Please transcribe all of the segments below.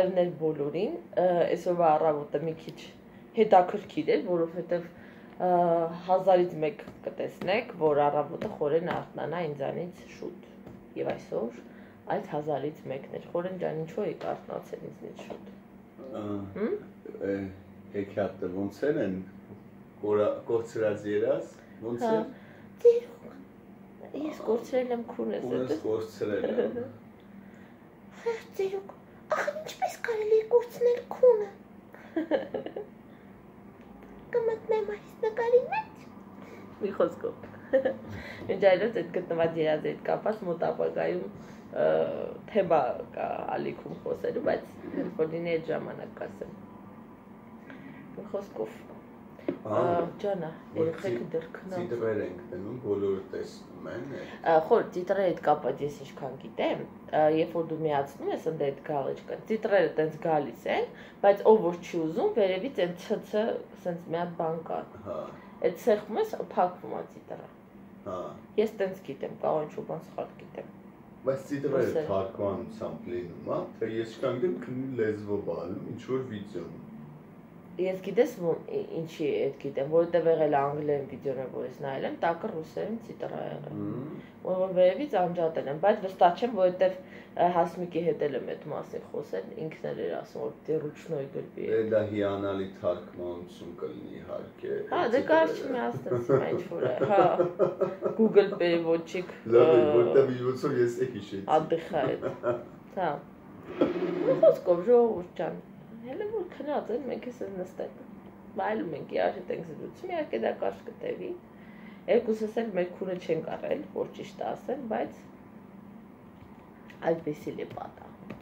Բարևներ բոլորին, այսօրվա առավոտը մի քիչ հետաքրքիր էր, որովհետև 1000-ից մեկ կտեսնեք, որ առավոտը Խորեն արթնանա ինձանից շուտ։ Եվ այսօր այդ 1000-ից մեկն էր։ Խորեն ջան, ինչու եք արթնացել ինձնից շուտ։ Հեքիաթը ոնց են կորցրած երազ, ոնց է։ Ես կորցրել եմ քունս։ Քունս կորցրել եմ։ Ծերուկ, ախ ինչպես կարելի է կորցնել քունը։ Կմտնեմ այս նկարի մեջ։ Մի խոսքով։ Ինչ այլոց այդ գտնված երազի հետ կապած մոտ ապագայում թեմա կա ալիքում խոսելու, բայց հենց որ լինի այդ ժամանակ կասեմ։ Մի խոսքով։ Ջանա, երեխեքը դեռ քնած։ Տիտրեր ենք դնում, բոլորը տեսնում են։ Խոր տիտրերի հետ կապած ես ինչքան գիտեմ, երբ որ դու միացնում ես ընդ այդ գալեջկան, տիտրերը տենց գալիս են, բայց ով որ չի ուզում, վերևից այն ցցը սենց մի հատ բան կա։ Հա։ Այդ ցեղում ես փակվում է տիտրը։ Հա։ Ես տենց գիտեմ, կարող ինչ-որ բան սխալ գիտեմ։ Բայց տիտրերը թարգմանությամբ լինում է, թե ես չկան գիտեմ քնի լեզվով ալում, ինչ որ վիդեոն։ Ես գիտես ինչի այդ գիտեմ, որովհետև եղել անգլերեն վիդեոներ, որ ես նայել եմ, տակը ռուսերեն տիտր ա եղել։ Որ վերևից անջատել եմ, բայց վստահ չեմ, որովհետև Հասմիկի հետ եմ այդ մասին խոսել, ինքն էր ասում, որ դե ռուչնոյ գրվի։ Դա հիանալի թարգմանություն կլինի իհարկե։ Հա, դե կարճ միացնես հիմա ինչ որ է, հա։ Google переводчик։ Լավ է, որտեղ ոնց որ ես է հիշեցի։ Отдыхает։ Հա։ Խոսքով ժողովուրդ ջան։ Հələ որ քնած են, մենք էս նստենք, վայելում ենք իրար հետ ենք զրուցում, իհարկե դա կարճ կտևի, երկուսս էլ մեր քունը չենք առել, որ ճիշտ ասեն, բայց այդպեսի է պատահում։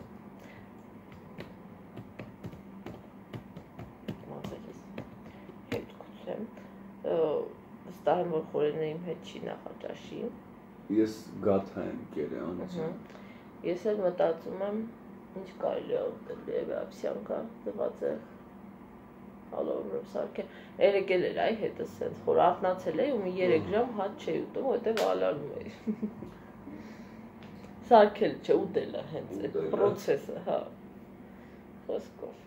Մազերս հետ կուցեմ, վստահ եմ, որ Խորենը իմ հետ չի նախաճաշի։ Ես գաթա եմ կերեանցում։ Ես էլ մտածում եմ, ինչ կարելի է ուտել Ավսյանքա դված է հալորում սարքել երեկել էր այ հետս սենց խոր արթնացել էի ու մի 3 ժամ հաց չէի ուտում որտև ալանում էի սարքել չէ ուտելը հենց այդ պրոցեսը հա խոսքով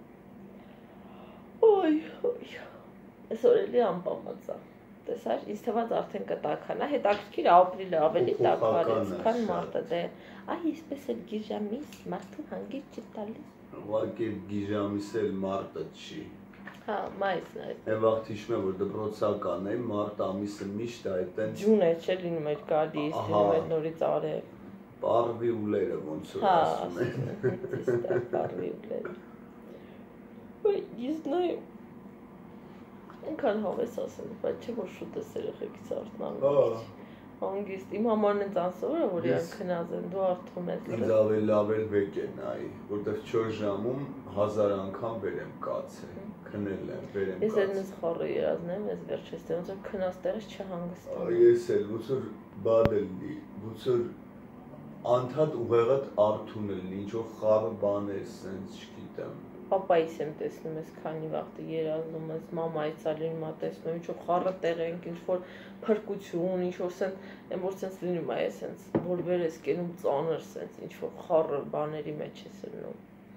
օй այսօր էլի անպամած է տեսար, ինձ թվաց արդեն կտաքանա, հետաքրքիր ապրիլը ավելի տաք արեց, քան մարտը, դե, այ իսպես էլ գիժամիս, մարդու հանգիր չի տալիս։ Ուղղակի գիժամիս էլ մարտը չի։ Հա, մայիսն է։ Այն վաղ հիշում եմ, որ դպրոցական էի, մարտ ամիսը միշտ այդտենց ջուն է, չէ լինում էր գալիս, լինում էր նորից արև։ Պարվի ուլերը ոնց որ ասում են։ Պարվի ուլերը։ Ոյ, ես նայում Ինքան հավես ասել, բայց չէ որ շուտ ես երեխեքից արթնանում։ Հանգիստ, իմ համարն են ծանսովը, որ իրան քնած են, դու արթուն ես։ Ինձ ավելի լավ էլ վեկ է նայի, որտեղ 4 ժամում 1000 անգամ բերեմ կացել, քնել եմ, բերեմ կացել։ Ես էլ նենց խառը երազնեմ, ես վերջես տեղ, ոնց որ քնած տեղից չհանգստանում։ Ես էլ, ոնց որ բադ էլ լի, ոնց որ անդադ ուղեղդ արթուն էլ լի, ինչ որ խառը բաներ սենց չգիտեմ։ Պապայիս եմ տեսնում ես քանի վաղտը երազում ես, մամայից ալին մա տեսնում, ինչ որ խառը տեղ ենք, ինչ որ փրկություն, ինչ որ սենց, այն որ սենց լինում է, սենց, որ վեր ես կենում ծանր սենց, ինչ որ խառը բաների մեջ ես լինում։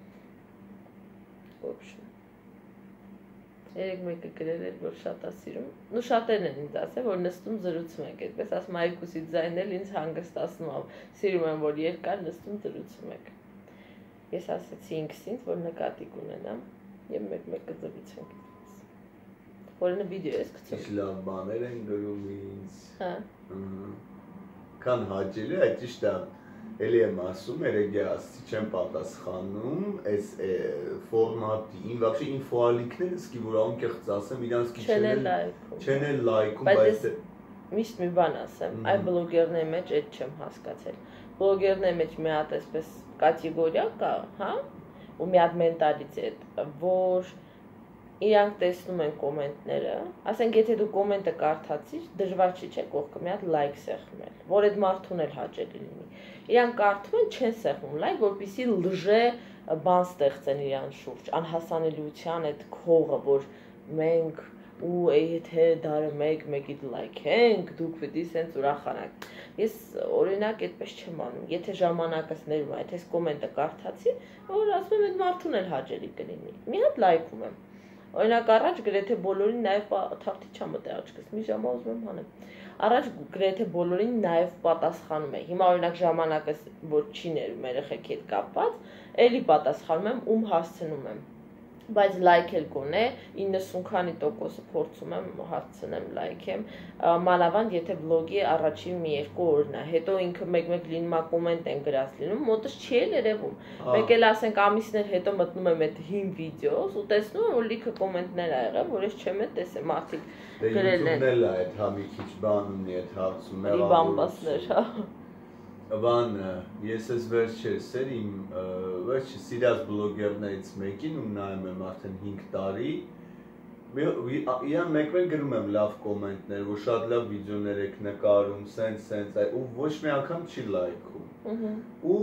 Ոբշն։ Երեք մեկը գրել էր, որ շատ է սիրում, ու շատերն են ինձ ասել, որ նստում զրուցում ենք, այդպես ասում այգուսի ձայնն էլ ինձ հանգստացնում է, սիրում եմ, որ երկար նստում զրուցում եք։ Ես ասեցի ինքսինց, որ նկատի կունենամ և մեկ-մեկը զրուցենք դրանց։ Խորենը վիդեո ես գցում։ Ինչ լավ բաներ են գրում ինձ։ Հա։ Քան հաճելի է, ճիշտ է, էլի եմ ասում, երեգի ասի չեմ պատասխանում, այս ֆորմատին, վաղշի ինֆոալիքները սկի, որ անկեղծ ասեմ, իրանց կի չեն էլ լայքում, բայց միշտ մի բան ասեմ, այ բլոգերների մեջ էդ չեմ հասկացել։ Բլոգերների մեջ մի հատ այսպես կատեգորիա կա, հա, ու մի հատ մենտալիտետ, որ իրանք տեսնում են կոմենտները, ասենք եթե դու կոմենտը կարդացիր, դժվար չի չէ կողքը մի հատ լայք սեղմել, որ այդ մարդուն էլ հաճելի լինի։ Իրանք կարդում են, չեն սեղմում լայք, որպեսզի լժե բան ստեղծեն իրան շուրջ, անհասանելիության այդ քողը, որ մենք ու եթե դարը մեկի լայքենք, դուք պիտի սենց ուրախանաք։ Ես օրինակ այդպես չեմ անում։ Եթե ժամանակս ներում, եթե ես կոմենտը կարդացի, որ ասում եմ այդ մարդուն էլ հաճելի կլինի։ Մի հատ լայքում եմ։ Օրինակ առաջ գրեթե բոլորին նաև թավթի չեմ մտել աչքս, մի ժամ ուզում եմ հանեմ։ Առաջ գրեթե բոլորին նաև պատասխանում եմ։ Հիմա օրինակ ժամանակս որ չի ներում երեխեքի հետ կապված, էլի պատասխանում եմ, ում հասցնում եմ։ Բայց լայքել գոնե 90 քանի տոկոսը փորձում եմ հասցնեմ լայքեմ, մանավանդ եթե վլոգի առաջին մի երկու օրն է, հետո ինքը մեկ-մեկ լինում է կոմենտ են գրած լինում, մոտս չի էլ երևում։ Մեկ էլ ասենք ամիսներ հետո մտնում եմ այդ հին վիդեոս ու տեսնում եմ որ լիքը կոմենտներ ա եղել, որ ես չեմ էլ տեսել մարդիկ գրել են։ Դե այդ հա մի քիչ բան ունի այդ հարցում մեղավորություններ, հա։ Բան ես ես վերջերս էր իմ վերջի սիրած բլոգերներից մեկին ու նայում եմ արդեն 5 տարի իրան մեկ-մեկ գրում եմ լավ կոմենտներ, որ շատ լավ վիդեոներ եք նկարում, սենց ու ոչ մի անգամ չի լայքում ու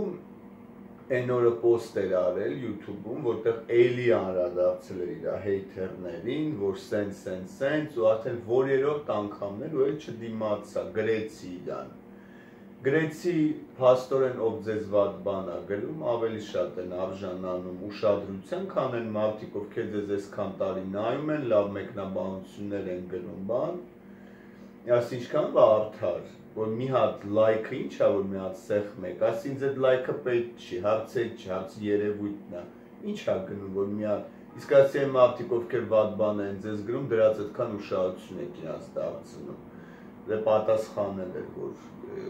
այն օրը պոստ էր արել YouTube-ում, որտեղ էլի անդրադարձել էր իր հեյթերներին, որ սենց ու արդեն որերորդ անգամն էր ու էլ չդիմացա, գրեցի իրան Գրեցի փաստորեն ով ձեզ վատ բան ա գրում, ավելի շատ են արժանանում ուշադրության, քան են մարդիկ, ովքեր ձեզ այսքան տարի նայում են, լավ մեկնաբանություններ են գրում բան, աս ինչքան բա արդար, որ մի հատ լայքը ինչ ա, որ մի հատ սեղ մեկ, աս ինձ այդ լայքը պետք չի, հարցը հարցի երևույթն ա, ինչ ա գնում, որ մի հատ, իսկ ասի են մարդիկ, ովքեր վատ բան են ձեզ գրում, դրած այդքան ուշադրություն եք իրաց դարձնում, դե պատասխանել էր, որ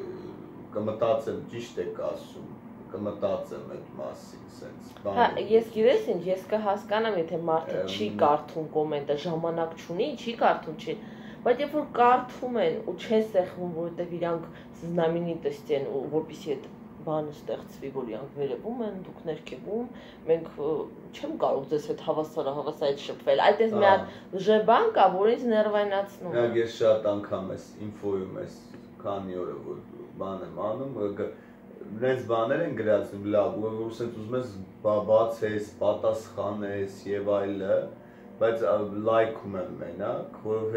կմտածեմ ճիշտ եք ասում, կմտածեմ այդ մասին, սենց բան։ Հա, ես գիտես ինչ, ես կհասկանամ, եթե մարդը չի կարդում կոմենտը, ժամանակ չունի, չի կարդում, չի, բայց երբ որ կարդում են ու չեն սեղմում, որովհետև իրանք знаменитость են ու որպեսզի այդ բանը ստեղծվի, որ իրանք վերևում են, դուք ներքևում, մենք չեմ կարող ձեզ հետ հավասարից շփվել, այդպես մի հատ լժեբան կա, որ ինձ ներվայնացնում է։ Ես շատ անգամ ես ինֆոյում ես քանի օրը որ բան եմ անում, նենց բաներ են գրածում լավ, որ սենց ուզում ես բացես, պատասխանես եւ այլը, բայց լայքում եմ մենակ,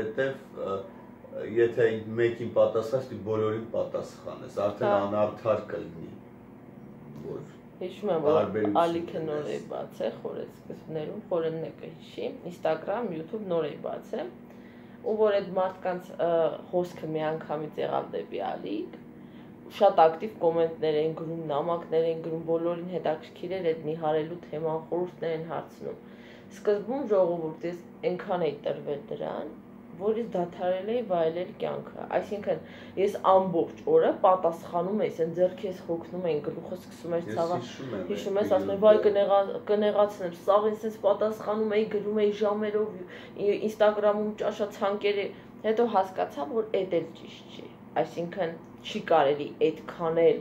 որովհետեւ եթե մեկին պատասխանես, դու բոլորին պատասխանես, արդեն անարդար կլինի, որ Հիշում եմ, որ ալիքը նոր է բացել, խորեց սկզբներում, խորենն է կհիշի, Instagram, YouTube նոր է բացել, ու որ այդ մարդկանց հոսքը մի անգամից եղավ դեպի ալիք, շատ ակտիվ կոմենտներ են գրում, նամակներ են գրում, բոլորին հետաքրքիր էր այդ նիհարելու թեման, խորհուրդներ են հարցնում։ Սկզբում ժողովուրդ ես այնքան էի տրվել դրան, որ ես դադարել էի վայելել կյանքը, այսինքն ես ամբողջ օրը պատասխանում էի, ասեն ձեռքես հոգնում էին, գլուխը սկսում էր ցավալ, հիշում ես, ասում եմ, վայ կնեղացնեմ, սաղ ինձ պատասխանում էի, գրում էի ժամերով, Instagram-ում ճաշացանկերի, հետո հասկացա, որ էդ էլ ճիշտ չի, այսինքն չի կարելի այդքան էլ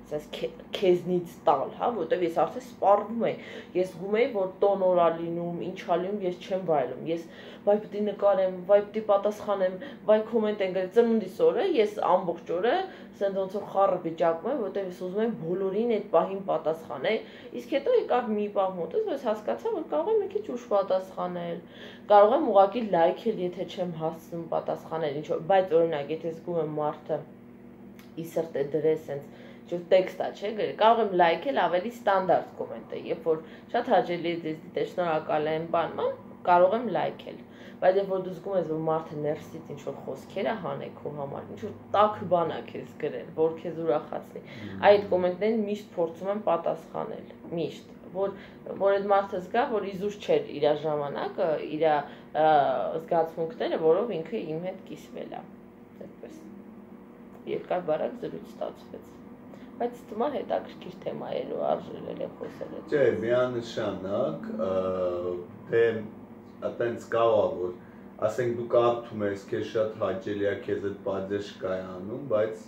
քեզնից տալ, հա, որտեվ ես արդեն սպառվում եի, ես զգում էի, որ տոնորա լինում, ինչա լինում, ես չեմ վայելում, ես վայ պիտի նկարեմ, վայ պիտի պատասխանեմ, վայ կոմենտ են գրել, ծնունդիս օրը, ես ամբողջ օրը սենց ոնց որ խառը վիճակում եմ, որտեվ ես ուզում եմ բոլորին այդ պահին պատասխանել, իսկ հետո եկավ մի պահ մոտս, որ ես հասկացա, որ կարող եմ մի քիչ ուշ պատասխանել, կարող եմ ուղղակի լայքել, եթե չեմ հասցնում պատասխանել, ինչ որ, բայց օրինակ, եթե զգում եմ մարդը ի սրտե դրես սենց տեքստա չէ գրել, կարող եմ լայքել ավելի ստանդարտ կոմենտ է, երբ որ շատ հաճելի է ձեզ դիտել, շնորհակալ եմ բանման, կարող եմ լայքել, բայց երբ որ դու զգում ես, որ մարդը ներսից ինչ-որ խոսքեր է հանել քո համար, ինչ-որ տաք բան է քեզ գրել, որ քեզ ուրախացնի, այդ կոմենտներին միշտ փորձում եմ պատասխանել, միշտ, որ այդ մարդը զգա, որ իզուր չէր իր ժամանակը, իր զգացմունքները, որով ինքը իմ հետ կիսվել է, այդպես, երկար բարակ զրույց ստացվեց Բայց թվում է հետաքրքիր թեմա է ու արժել է խոսել այդ։ Չէ, միանշանակ, թե այտենց կարող է որ ասենք դու կարդում ես, քեզ շատ հաճելի է քեզ այդ պատժկայ անում, բայց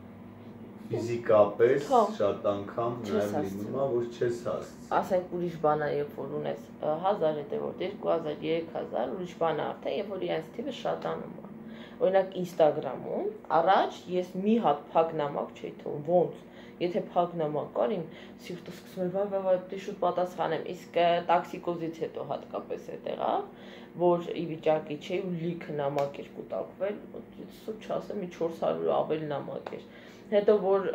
ֆիզիկապես շատ անգամ նաև լինում է որ չես հասցնում։ Ասենք ուրիշ բան է, երբ որ ունես 1000 հետևորդ, 2000, 3000, ուրիշ բան է արդեն, երբ որ իրենց թիվը շատանում է։ Օրինակ Instagram-ում առաջ ես մի հատ փակ նամակ չէի թվում, ոնց Եթե փակ նամակ կար, իմ սիրտը սկսում էր վայ, պիտի շուտ պատասխանեմ, իսկ տաքսիկոզից հետո հատկապես այդ եղավ, որ ի վիճակի չէի ու լիքը նամակ էր կուտակվել, սուտ չասեմ, մի 400 ավելի նամակ էր։ Հետո որ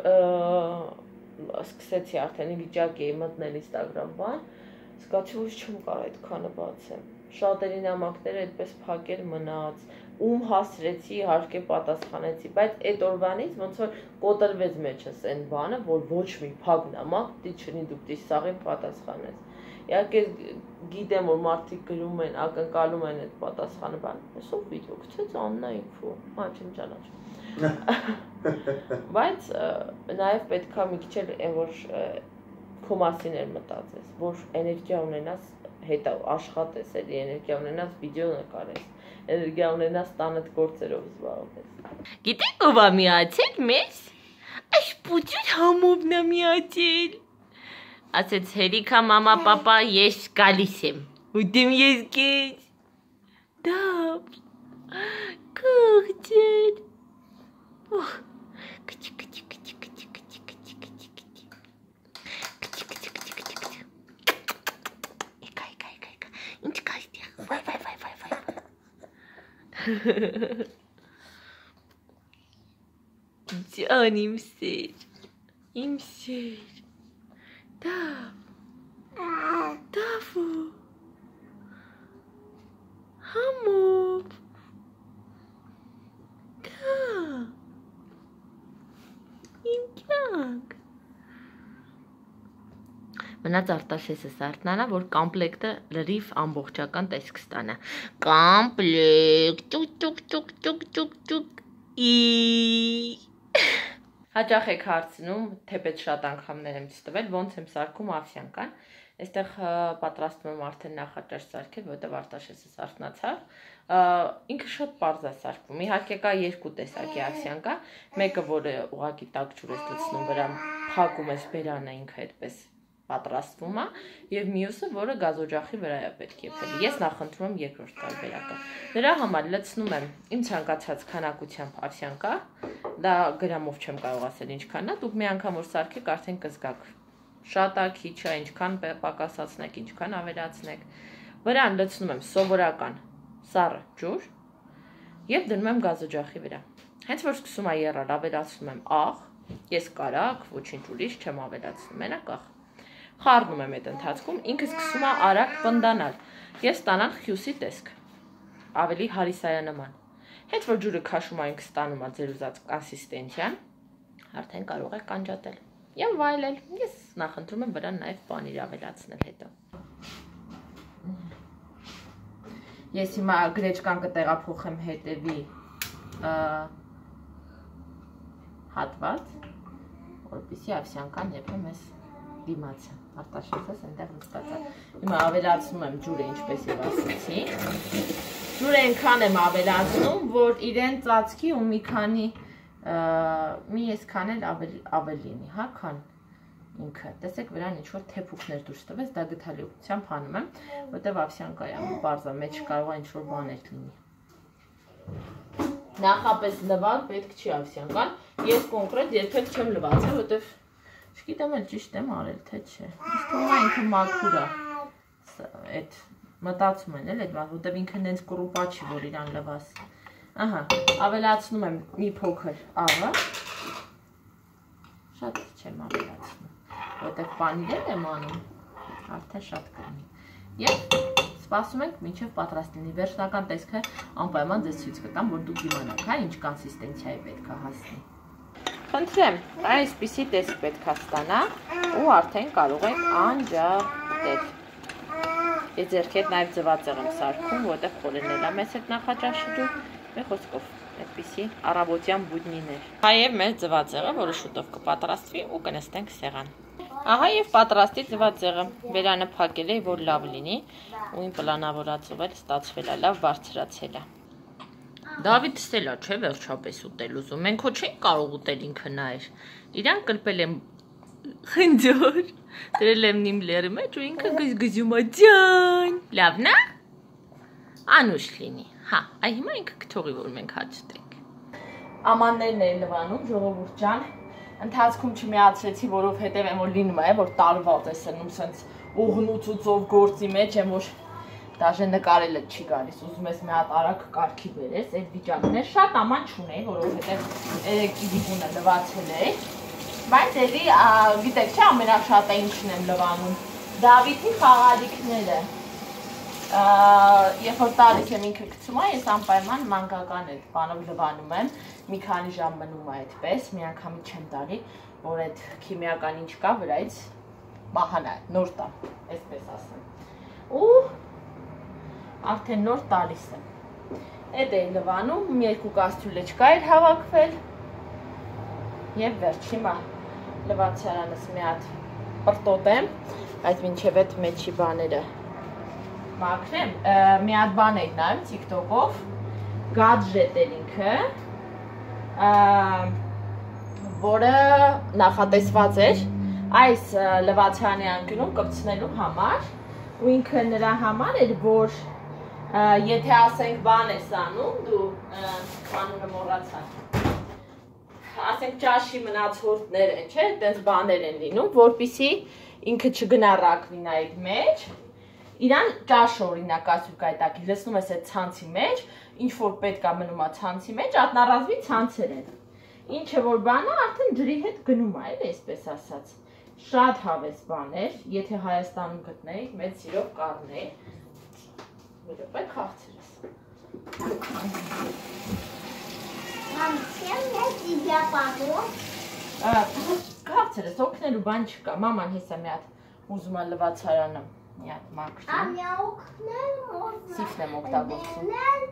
սկսեցի արդեն ի վիճակի էի մտնել Instagram բան, զգացի, որ չեմ կարող այդքանը բացեմ։ Շատերի նամակները այդպես փակել մնաց, ում հասրեցի, իհարկե պատասխանեցի, բայց այդ օրվանից ոնց որ կոտրվեց մեջս այն բանը, որ ոչ մի փակ նամակ դի չնի դուք դի սաղին պատասխանես։ Իհարկե գիտեմ, որ մարդիկ գրում են, ակնկալում են այդ պատասխանը բան, այսօր վիդեո գցեց Աննա ինֆո, չեմ ճանաչում։ Բայց նաև պետքա մի քիչ այն որ քո մասին էր մտածես, որ էներգիա ունենաս, հետո աշխատես, էլի էներգիա ունենաս, վիդեո նկարես, էներգիա ունենաս տանդ գործերով զբաղվես։ Գիտեք ով է միացել մեզ։ Այս պուծուր համովն է միացել։ Ասեց Հերիքա մամա պապա ես գալիս եմ։ Ուտեմ ես քեզ։ Դապ։ Կողջեր։ Օհ, քիչ քիչ քիչ քիչ քիչ քիչ քիչ։ Եկա։ Ինչ կայտի։ Վայ։ Ջան իմ սեր։ Դավո։ Համով։ Իմ կյանք։ Մնաց Արտաշեսը Սարտնանա, որ կոմպլեկտը լրիվ ամբողջական տեսք ստանա։ Կոմպլեկտ, ճուկ։ Հաճախ եք հարցնում, թեպետ շատ անգամներ եմ ցույց տվել, ոնց եմ սարքում ավսյանկան։ Այստեղ պատրաստում եմ արդեն նախաճաշ սարքել, որտեղ Արտաշեսը Սարտնացավ։ Ինքը շատ պարզ է սարքում։ Իհարկե կա երկու տեսակի ավսյանկա, մեկը որը ուղղակի տաք ջուր ես լցնում վրան, փակում ես բերանը ինքը այդպես պատրաստվում է, եւ մյուսը, որը գազօջախի վրա է պետք եփել։ Ես նախընտրում եմ երկրորդ տարբերակը։ Դրա համար լցնում եմ իմ ցանկացած քանակությամբ ավսյանկա, դա գրամով չեմ կարող ասել ինչքանն է, դուք մի անգամ որ սարքեք արդեն կզգաք։ Շատ է, քիչ է, ինչքան պակասացնեք, ինչքան ավելացնեք։ Վրան լցնում եմ սովորական սառը ջուր եւ դնում եմ գազօջախի վրա։ Հենց որ սկսում է եռալ, ավելացնում եմ աղ, ես կարակ, ոչինչ ուրիշ չեմ ավելացնում, մենակ աղ։ Խառնում եմ այդ ընթացքում, ինքը սկսում է արագ պնդանալ եւ ստանալ խյուսի տեսք, ավելի հարիսայանման։ Հենց որ ջուրը քաշում է, ինքը ստանում է ձեր ուզած կոնսիստենցիան, արդեն կարող եք կանջատել եւ վայելել։ Ես նախընտրում եմ վրան նաեւ պանիր ավելացնել հետո։ Ես հիմա գրեչկան կտեղափոխեմ հետևի հատված, որպեսզի ավսյանկան եփեմ ես դիմացը, Արտաշեսս այնտեղ նստած է։ Հիմա ավելացնում եմ ջուրը, ինչպես եւ ասացի։ Ջուրը այնքան եմ ավելացնում, որ իրեն ծածկի ու մի քանի մի այսքան էլ ավելի լինի, հա, քան ինքը։ Տեսեք վրան ինչ որ թեփուկներ դուրս տվեց, դա գթալիությամբ հանում եմ, որտեվ ավսյանկայա բարձա մեջ կարող է ինչ որ բաներ լինի։ Նախապես լվալ պետք չի ավսյանկան։ Ես կոնկրետ երբեք չեմ լվացել, որտեվ չգիտեմ էլ ճիշտ եմ արել, թե չէ։ Իսկ թվում է ինքը մաքուր է։ Այդ մտածում են էլ այդ բան, որտեվ ինքը նենց կռուպա չի, որ իրան լվաս։ Ահա, ավելացնում եմ մի փոքր աղը։ Շատ չեմ ավելացնում, որտեվ պանիրել եմ անում, արդեն շատ կլինի։ Եվ սպասում ենք մինչև պատրաստ լինի։ Վերջնական տեսքը անպայման ձեզ ցույց կտամ, որ դուք իմանաք, հա, ինչ կոնսիստենցիայի պետք է հասնի։ Խնդրեմ, այսպիսի տեսք պետք է ստանա ու արդեն կարող եք անջատել։ Ես ձեռքի հետ նաև ձվածեղ եմ սարքում, որտեղ խորենել է մեզ հետ նախաճաշի ջուր, մի խոսքով այդպիսի առավոտյան բուդնիներ։ Հայև մեր ձվածեղը, որը շուտով կպատրաստվի ու կնստենք սեղան։ Ահա եւ պատրաստի ձվածեղը, բերանը փակել է, որ լավ լինի, ու ին պլանավորածով էլ ստացվել է, լավ բարձրացել է։ Դավիթս էլ է, չէ, վերջապես ուտել ուզում, մենք հո չենք կարող ուտել ինքը նայր, իրան կրպել եմ խնձոր, դրել եմ իմ լերի մեջ ու ինքը գզգզում է, ջան, լավն է, անուշ լինի, հա, այ հիմա ինքը կթողի, որ մենք հաճտենք։ Ամաններն էին լվանում, ժողովուրդ ջան, ընթացքում չմիացրեցի, որովհետև եմ որ լինում է, որ տարված է սնում սենց ուղնուցուցով գործի մեջ եմ, որ Դաժե նկարելը չի գալիս, ուզում ես մի հատ արագ կարգի բերես, այդ վիճակն է շատ աման չունեի, որովհետև երեկի դիպունը լվացել է, բայց էլի գիտեք չէ ամենաշատը ինչն եմ լվանում, Դավիթի խաղալիքները, երբ որ տալիս եմ ինքը գցում է, ես անպայման մանկական այդ բանով լվանում եմ, մի քանի ժամ մնում է այդպես, մի անգամից չեմ տալի, որ այդ քիմիական ինչ կա վրայից մահանա, նոր տամ, այսպես ասեմ, ու արդեն նոր տալիս եմ, այդ էի լվանում, մի երկու կաստրուլը չկա էր հավաքվել, և վերջ, հիմա լվացարանս մի հատ պրտոտեմ, այդ մինչև այդ մեջի բաները մաքրեմ, մի հատ բան էի նայում TikTok-ով, գադժետ էր ինքը, որը նախատեսված էր այս լվացարանի անկյունում կպցնելու համար, ու ինքը նրա համար էր, որ եթե ասենք բան ես անում, դու անունը մոռացա, ասենք ճաշի մնացորդներ են, չէ, տենց բաներ են լինում, որպեսզի ինքը չգնա ռակվինայի մեջ, իրան ճաշ օրինակ ասում կայտակի, լցնում ես այդ ցանցի մեջ, ինչ որ պետք է մնում է ցանցի մեջ, ատնառազվի ցանցեր են, ինչը որ բանը արդեն ջրի հետ գնում է, այսպես ասած, շատ հավես բան էր, եթե Հայաստանում գտնեի, մեծ սիրով կառնեի, մի րոպե քաղցրես։ Քաղցրես, օգնելու բան չկա, մաման հեսա մի հատ ուզում է լվացարանը մի հատ մաքրի։ Սիֆն եմ օգտագործում։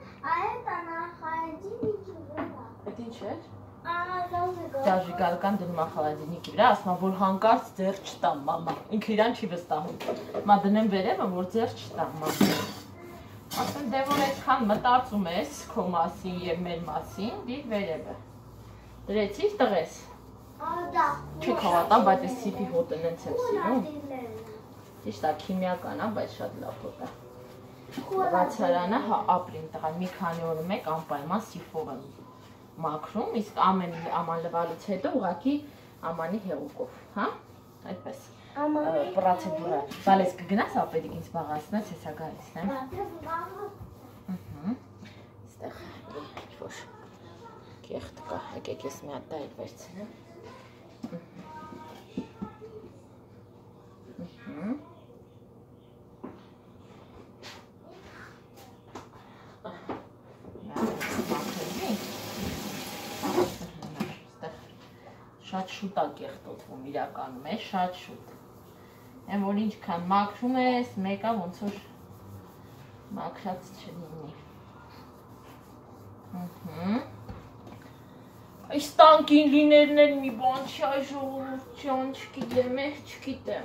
Այդ ինչ էր։ Դաժիկալական դնում է խալադինիկի վրա, ասում է, որ հանկարծ ձեռ չտամ, մամա, ինքը իրան չի վստահում, մա դնեմ վերևը, որ ձեռ չտամ, մամա։ Ասում դե որ այդքան մտածում ես քո մասին և մեր մասին, դիր վերևը։ Դրեցիր տղես։ Չի կհատա, բայց ես սիպի հոտն ենք եմ սիրում։ Ճիշտ է, քիմիական է, բայց շատ լավ հոտ է։ Լվացարանը ապրին տղան, մի քանի օր մեկ անպայման սիֆով եմ մաքրում, իսկ ամեն աման լվալուց հետո ուղղակի ամանի հեղուկով, հա, այդպես, պրացեդուրա, բալես կգնաս ապետիկ ինձ բաղացնես, հեսա գալիս եմ, ստեղ ինչ-որ կեղտ կա, եկեք ես մի հատ դա էլ վերցնեմ, շատ շուտ է կեղտոտվում իրականում է, շատ շուտ։ Եմ որ ինչքան մաքրում ես, մեկը ոնց որ մաքրած չլինի։ Այս տանկին լիներն էլ մի բան չի, այ ժողովուրդ ջան, չգիտեմ։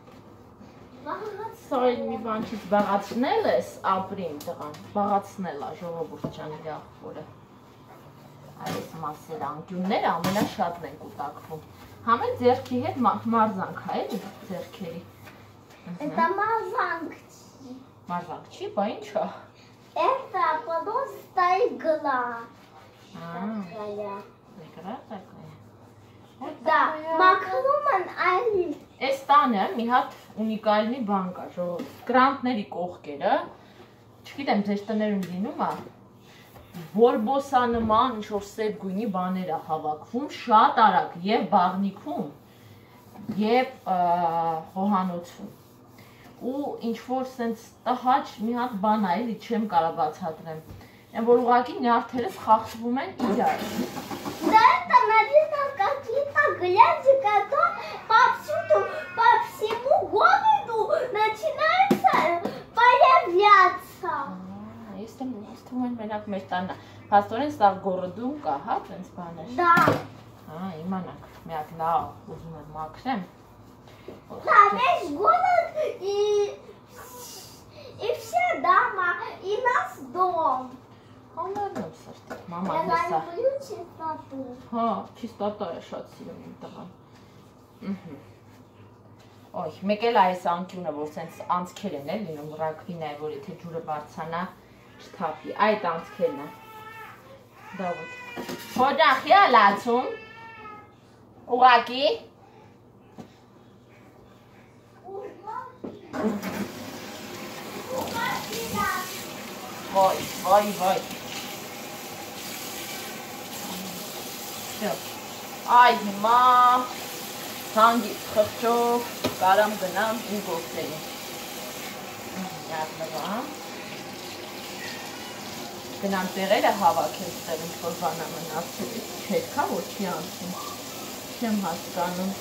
Սա էլ մի բան չից բաղացնել ես, ապրին տղան, բաղացնել է ժողովուրդ ջան իր աղբորը։ Այս մասերը անկյունները ամենաշատն են կուտակվում։ Համեն ձերքի հետ մարզանք է, էլի ձերքերի։ Это мазанкчи. Մարզանք չի, բա ինչ է։ Это просто игла. Игра такая։ Да, մաքրումն այլ։ Այս տանը մի հատ ունիկալնի բան կա, ժողովուրդ, կրանտների կողքերը, չգիտեմ, ձեր տներում լինում է, որբոսանման ինչ-որ սև գույնի բաներ է հավաքվում, շատ արագ և բաղնիքում, և խոհանոցում։ Ու ինչ-որ սենց տհաճ մի հատ բան է, էլի չեմ կարող բացատրեմ, են որ ուղղակի նյարդերս խախտվում են իրար։ Да это, наверное, какие-то глянцы, которые по всему городу начинаются появляться. Ես թվում են մենակ մեր տանա, պաստորեն սաղ գորդում կա, հա, տենց բաներ։ Да. Իմանանք, մի հատ լավ ուզում եմ մաքրեմ։ Да, весь город и все дома, и наш дом. Հոնդարում սրտիկ, մաման Я հեսա։ люблю чистоту. Հա, չիստոտո է շատ սիրում իմ տղան։ Ոյ, մեկ էլ այս անկյունը, որ սենց անցքեր են լինում, ռակվինա է, որ եթե ջուրը բարձանա, չթափի, այդ անցքերն է։ Դավոտ։ Հոջախի է լացում, ուղակի։ Угадина. Vay. Ay հիմա հանգի խղճով կարամ գնամ իմ գործերին։ Յատլվամ։ Գնամ տեղերը հավաքեմ ստեղ ինչ-որ բանա մնացել, չետքա որ չի անցում, չեմ հասկանում։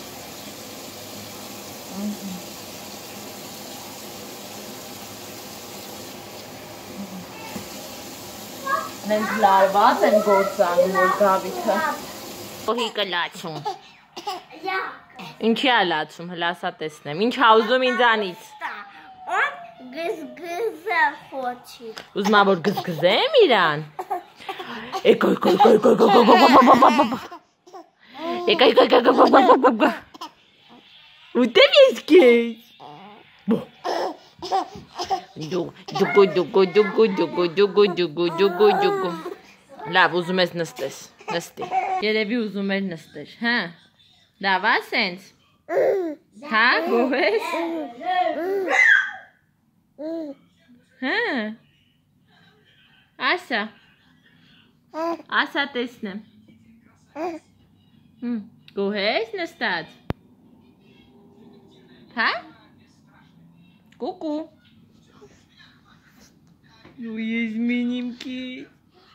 Մենք լարված են գործանում, որ Դավիթը Հոհիկը լացում։ Ինչի է լացում, հլասա տեսնեմ, ինչ ա ուզում ինձանից։ Գզգզը խոչի։ Ուզմա որ գզգզեմ իրան։ Ուտեմ ես քեզ։ Դուգու։ Լավ, ուզում ես նստես, նստի։ Երևի ուզում էր նստեր, հա։ Լավ ա սենց։ Հա, գոհես։ Հա։ Ասա տեսնեմ։ Գոհես նստած։ Հա։ Կուկու։ Ու ես մինիմ քիչ։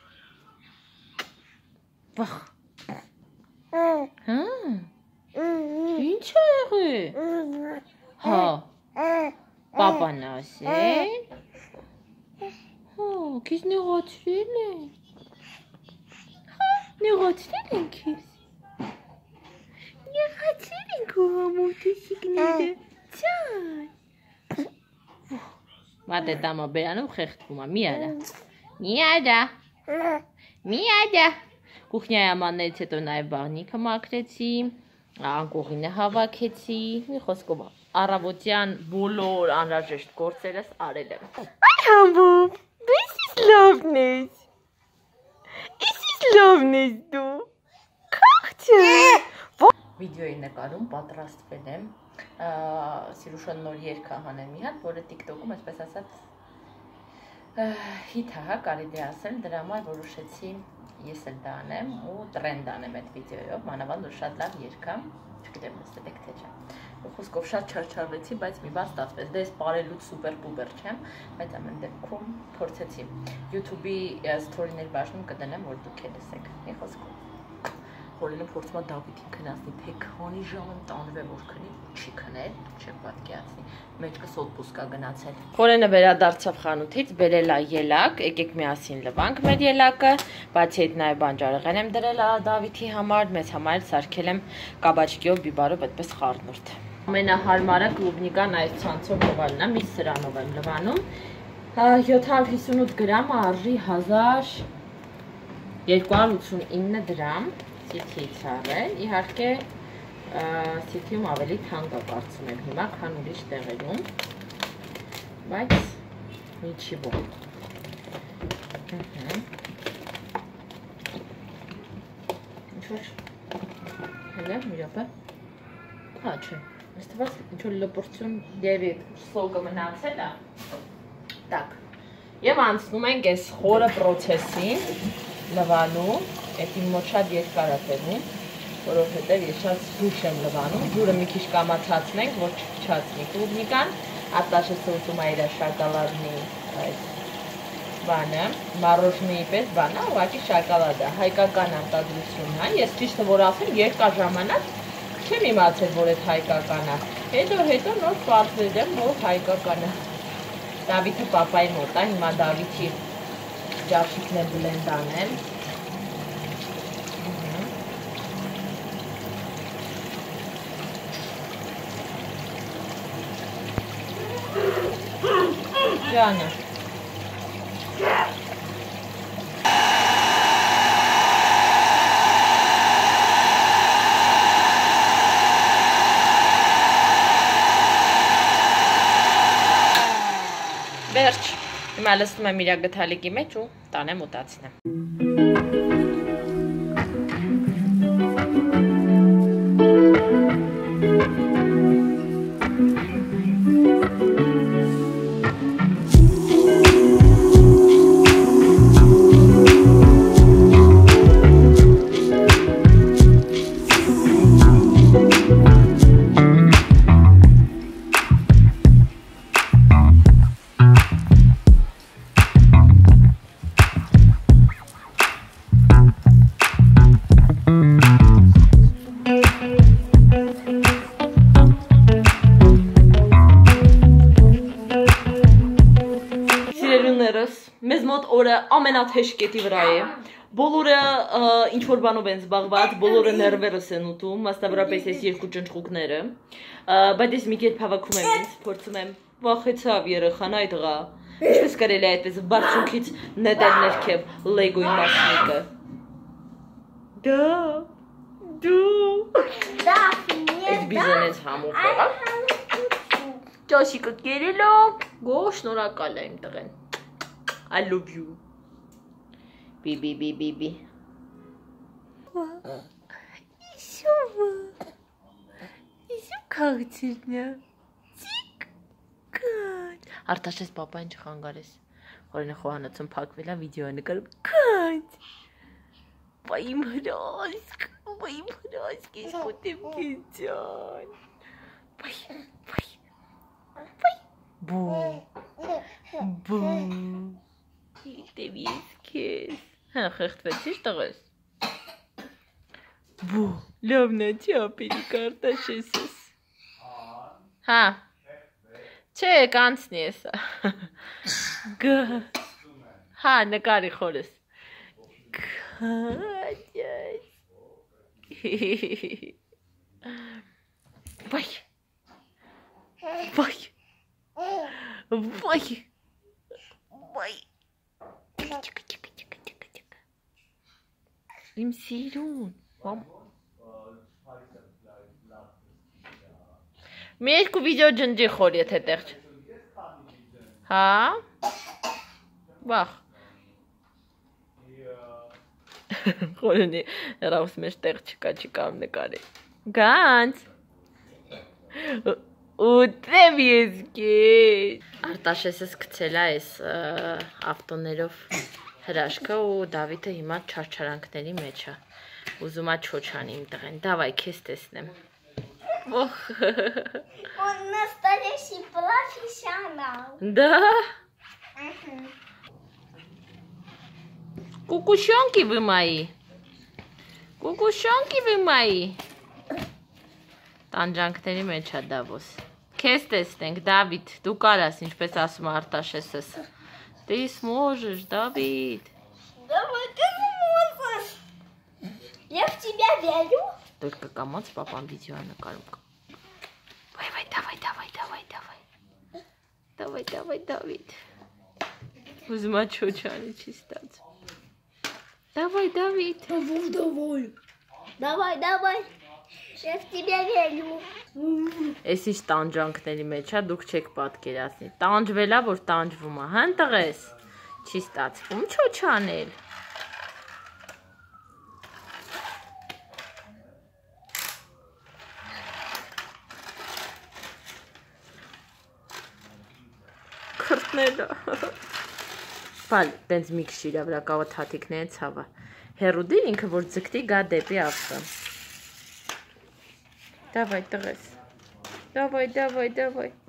Վախ։ Հա։ Ինչ է եղել։ Հա։ Պապան ասել։ Հա, քեզ նեղացրել են։ Հա, նեղացրել են քեզ։ Նեղացրել են քո համոթիշիկները։ Չան։ Մատե տամա բերանով խեղդվում է, մի արա։ Կուխնյայի ամաններից հետո նաև բաղնիքը մաքրեցի, անկողինը հավաքեցի, մի խոսքով առավոտյան բոլոր անհրաժեշտ գործերս արել եմ։ Այ համբոբ, դու իսիս լավն ես դու, կաղջը։ Վիդեոյի նկարում պատրաստվել եմ, Սիրուշոն նոր երգ հանեմ մի հատ, որը TikTok-ում այսպես ասած հիթ է, կարելի է ասել, դրա համար որոշեցի ես էլ դա անեմ ու տրենդ անեմ այդ վիդեոյով, մանավանդ որ շատ լավ երգ է, չգիտեմ նստեք թե չէ։ Խոսքով շատ չարչարվեցի, բայց մի բան ստացվեց, դե ես պարելուց սուպեր պուպեր չեմ, բայց ամեն դեպքում փորձեցի։ YouTube-ի սթորիներ բաժնում կդնեմ, որ դուք էլ լսեք, մի խոսքով։ Հորինը փորձում է Դավիթին քնացնի, թե քանի ժամ եմ տանվել որ քնի, չի քնել, չեք պատկերացնի, մեջքս օդպուսկ է գնացել։ Հորենը վերադարձավ խանութից, բերել է ելակ, եկեք միասին լվանք մեր ելակը, բացի այդ նաև բանջարեղեն եմ դրել Դավիթի համար, մեզ համար սարքել եմ կաբաչկիով, բիբարով, այդպես խառնուրդ։ Ամենահարմարը կլուբնիկան այս ցանցով լվալն է, մի սրանով եմ լվանում, 758 գրամ արժի 1289 դրամ, սիթիից առել, իհարկե սիթիում ավելի թանկ է կարծում եմ հիմա, քան ուրիշ տեղերում, բայց ինչի բոն։ Ինչ-որ հելեմ, մի րոպե, հա չէ, ես թվաց ինչ-որ լպրություն դևի սոգը մնացել է, տակ, և անցնում ենք ես խորը պրոցեսին լվալու, այդ իմ մոտ շատ երկար է տևում, որովհետև ես շատ զգուշ եմ լվանում, ջուրը մի քիչ կամացացնենք, որ չփչացնի կլուբնիկան, Արտաշեսը ուտում է իր շակալադնի այդ բանը, մարոժնիի պես բանը, ուղղակի շակալադ է, հայկական արտադրություն է, ես ճիշտը որ ասեմ, երկար ժամանակ չեմ իմացել, որ այդ հայկական է, հետո նոր պարզել եմ, որ հայկական է, Դավիթը պապայի մոտ է, հիմա Դավիթի ջաշիկն է բլենդ անեմ, Ջանը Վերջ, հիմա լսնում եմ իրա գթալիկի մեջ ու տանեմ ուտացնեմ ամենաթեժ կետի վրա է։ Բոլորը ինչ որ բանով են զբաղված, բոլորը ներվերս են ուտում, մասնավորապես այս երկու ճնճղուկները, բայց ես մի կերպ հավաքում եմ ինձ, փորձում եմ վախեցավ երեխան այդ տղա։ Ինչպես կարելի է այդպես բարձունքից նետել ներքև լեգոյի մասնիկը։ Այդ բիզանեց համով տղա։ Ճաշիկը կերելով, գոհ շնորհակալ եմ տղեն։ I love you. Bi. Ისო քաղցիրնա։ Ցիկ։ Արտաշես պապային չխանգարես։ Օրինը խոհանոցում փակվել է վիդեո նկարում։ Քանջ։ Բայım հրոսք, ես կուտեմ քեջան։ Բայ։ Բու։ Դեվիս քեզ։ Հա, խեղդվեցի՞ր տղես։ Բու, լավն է չի ապերի կարտաշեսս։ Հա։ Չէ, կանցնի էսա։ Գա։ Հա, նկարի խորս։ Քաջայ։ Վայ։ Իմ սիրուն։ Մի երկու վիդեո ջնջի խոր, եթե տեղ չէ։ Հա։ Վախ։ Խորունի հեռավս մեջ տեղ չկա նկարի։ Գանց։ Ուտեմ ես կեզ։ Արտաշեսս գցել է այս ավտոներով հրաշքը ու Դավիթը հիմա չարչարանքների մեջ է։ Ուզում է չոչանի իմ տղեն։ Դավայ, քեզ տեսնեմ։ Ох. Он настоящий профессионал. Да? Кукушонки вы мои. Կուկուշոնքի վիմայի տանջանքների մեջ է Դավոս Քեզ տեսնենք Դավիթ դու կարաս ինչպես ասում Արտաշեսս Ты сможешь Давид Давай ты сможешь Я в тебя верю Только կամոց պապան վիդեո նկարում Давай Давид Ուզում է չոչանի չի ստացում Давай, Давид. Давай. Я в тебя верю. Էս ինչ տանջանքների մեջ է, դուք չեք պատկերացնի։ Տանջվել է, որ տանջվում է, հան տղես։ Չի ստացվում չոչանել։ Քրտները։ Բալ, տենց մի քիչ իրա վրա կավը թաթիկները ցավը։ Հերուդին ինքը որ ձգտի գա դեպի ափը։ Давай, տղես։ Давай։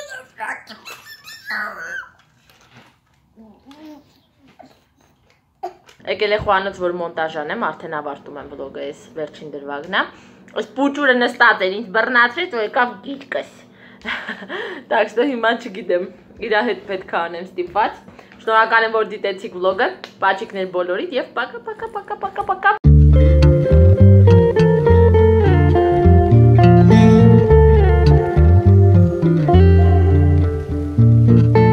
Եկել է խոհանոց, որ մոնտաժ անեմ, արդեն ավարտում եմ վլոգը, այս վերջին դրվագն է։ Այս պուճուրը նստած էր, ինձ բռնացրեց ու եկավ գիտկս։ Так что հիմա չգիտեմ, իրա հետ պետք է անեմ ստիպված։ Շնորհակալ եմ, որ դիտեցիք վլոգը, պաչիկներ բոլորիդ եւ պակա։